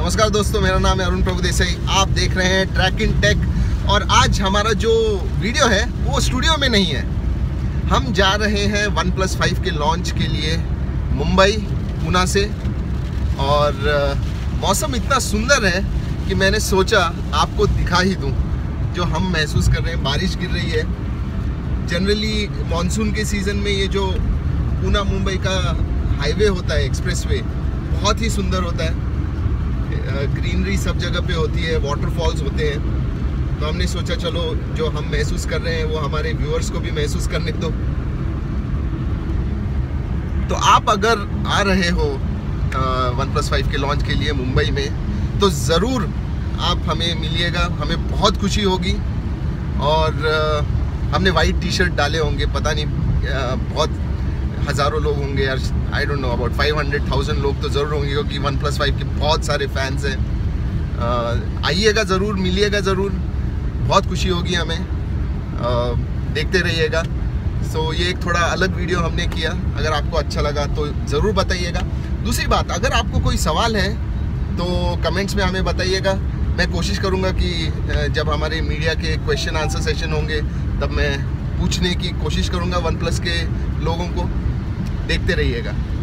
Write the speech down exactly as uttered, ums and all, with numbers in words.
नमस्कार दोस्तों, मेरा नाम है अरुण प्रभु देसाई। आप देख रहे हैं ट्रैक इन टेक। और आज हमारा जो वीडियो है वो स्टूडियो में नहीं है। हम जा रहे हैं वन प्लस फाइव के लॉन्च के लिए मुंबई पूना से। और मौसम इतना सुंदर है कि मैंने सोचा आपको दिखा ही दूं जो हम महसूस कर रहे हैं। बारिश गिर रही है। जनरली मॉनसून के सीज़न में ये जो पूना मुंबई का हाईवे होता है, एक्सप्रेसवे, बहुत ही सुंदर होता है। ग्रीनरी सब जगह पे होती है, वाटरफॉल्स होते हैं। तो हमने सोचा चलो जो हम महसूस कर रहे हैं वो हमारे व्यूअर्स को भी महसूस करने दो। तो आप अगर आ रहे हो वन प्लस फाइव के लॉन्च के लिए मुंबई में तो ज़रूर आप हमें मिलिएगा, हमें बहुत खुशी होगी। और आ, हमने वाइट टी शर्ट डाले होंगे, पता नहीं आ, बहुत हज़ारों लोग होंगे यार, I don't know, about five hundred thousand लोग तो ज़रूर होंगे क्योंकि वन प्लस फाइव के बहुत सारे फैंस हैं। आइएगा ज़रूर, मिलिएगा ज़रूर, बहुत खुशी होगी हमें। आ, देखते रहिएगा। सो so, ये एक थोड़ा अलग वीडियो हमने किया। अगर आपको अच्छा लगा तो ज़रूर बताइएगा। दूसरी बात, अगर आपको कोई सवाल है तो कमेंट्स में हमें बताइएगा। मैं कोशिश करूँगा कि जब हमारे मीडिया के क्वेश्चन आंसर सेशन होंगे तब मैं पूछने की कोशिश करूँगा वन प्लस के लोगों को। देखते रहिएगा।